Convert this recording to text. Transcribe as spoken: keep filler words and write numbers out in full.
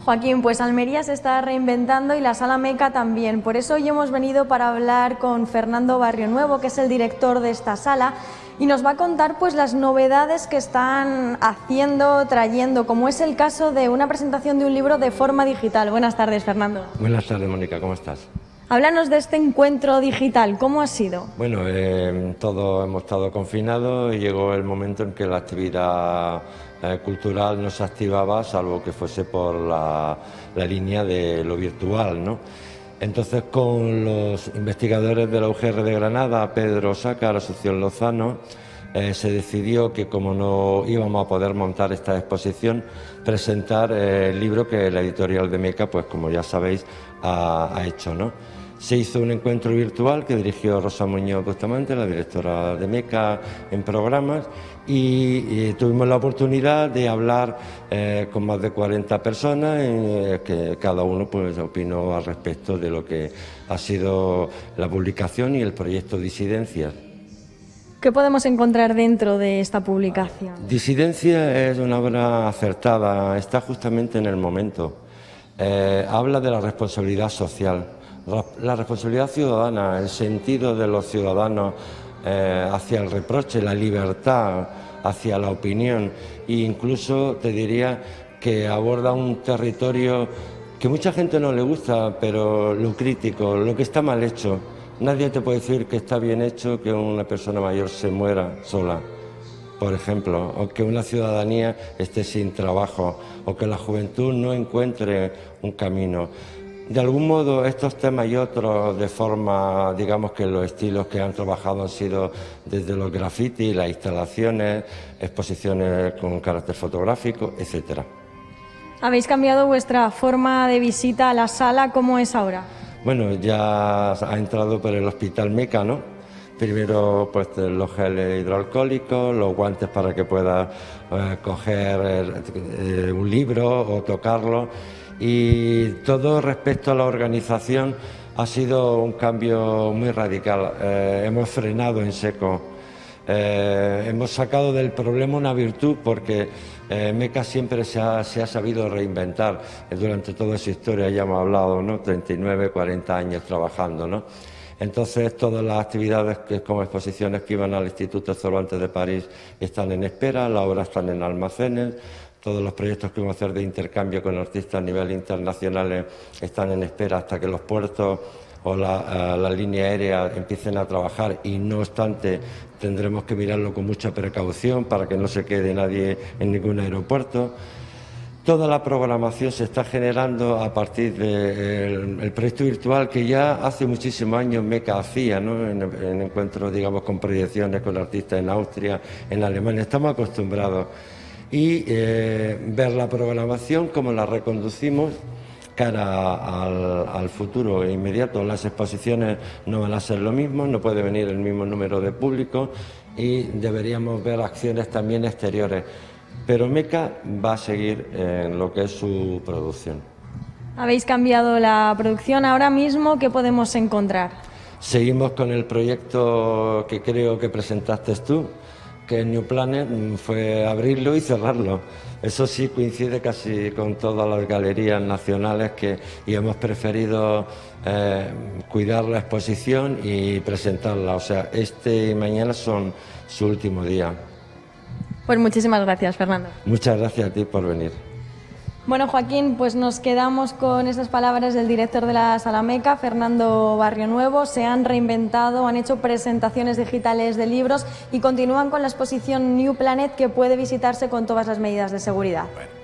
Joaquín, pues Almería se está reinventando y la Sala Meca también. Por eso hoy hemos venido para hablar con Fernando Barrionuevo, que es el director de esta sala, y nos va a contar pues las novedades que están haciendo, trayendo, como es el caso de una presentación de un libro de forma digital. Buenas tardes, Fernando. Buenas tardes, Mónica, ¿cómo estás? Háblanos de este encuentro digital, ¿cómo ha sido? Bueno, eh, todos hemos estado confinados y llegó el momento en que la actividad eh, cultural no se activaba, salvo que fuese por la, la línea de lo virtual, ¿no? Entonces, con los investigadores de la U G R de Granada, Pedro Sácar, Asunción Lozano, eh, se decidió que, como no íbamos a poder montar esta exposición, presentar eh, el libro que la editorial de Meca, pues como ya sabéis, ha, ha hecho, ¿no? Se hizo un encuentro virtual que dirigió Rosa Muñoz Bustamante, la directora de Meca en programas, y, y tuvimos la oportunidad de hablar eh, con más de cuarenta personas, eh, que cada uno pues opinó al respecto de lo que ha sido la publicación y el proyecto Disidencias. ¿Qué podemos encontrar dentro de esta publicación? Disidencia es una obra acertada, está justamente en el momento. Eh, habla de la responsabilidad social. La responsabilidad ciudadana, el sentido de los ciudadanos eh, hacia el reproche, la libertad, hacia la opinión, e incluso te diría que aborda un territorio que mucha gente no le gusta, pero lo crítico, lo que está mal hecho. Nadie te puede decir que está bien hecho que una persona mayor se muera sola, por ejemplo, o que una ciudadanía esté sin trabajo, o que la juventud no encuentre un camino. De algún modo, estos temas y otros, de forma, digamos que los estilos que han trabajado han sido desde los grafitis, las instalaciones, exposiciones con carácter fotográfico, etcétera. ¿Habéis cambiado vuestra forma de visita a la sala? ¿Cómo es ahora? Bueno, ya ha entrado por el Hospital Meca, ¿no? Primero, pues los geles hidroalcohólicos, los guantes para que puedas eh, coger eh, un libro o tocarlo. Y todo respecto a la organización ha sido un cambio muy radical. Eh, hemos frenado en seco, eh, hemos sacado del problema una virtud, porque eh, Meca siempre se ha, se ha sabido reinventar. Durante toda su historia ya hemos hablado, ¿no? treinta y nueve, cuarenta años trabajando, ¿no? Entonces, todas las actividades que, como exposiciones que iban al Instituto Cervantes de París están en espera, las obras están en almacenes. Todos los proyectos que vamos a hacer de intercambio con artistas a nivel internacional están en espera hasta que los puertos o la, la línea aérea empiecen a trabajar, y no obstante tendremos que mirarlo con mucha precaución para que no se quede nadie en ningún aeropuerto. Toda la programación se está generando a partir del el proyecto virtual que ya hace muchísimos años Meca hacía, ¿no? en, en encuentros, digamos, con proyecciones con artistas en Austria, en Alemania. Estamos acostumbrados. Y eh, ver la programación, cómo la reconducimos cara al, al futuro inmediato. Las exposiciones no van a ser lo mismo, no puede venir el mismo número de público, y deberíamos ver acciones también exteriores. Pero Meca va a seguir en lo que es su producción. ¿Habéis cambiado la producción ahora mismo? ¿Qué podemos encontrar? Seguimos con el proyecto que creo que presentaste tú, que New Planet, fue abrirlo y cerrarlo. Eso sí coincide casi con todas las galerías nacionales, que, y hemos preferido eh, cuidar la exposición y presentarla. O sea, este y mañana son su último día. Pues muchísimas gracias, Fernando. Muchas gracias a ti por venir. Bueno, Joaquín, pues nos quedamos con esas palabras del director de la Sala Meca, Fernando Barrionuevo. Se han reinventado, han hecho presentaciones digitales de libros y continúan con la exposición New Planet, que puede visitarse con todas las medidas de seguridad. Bueno.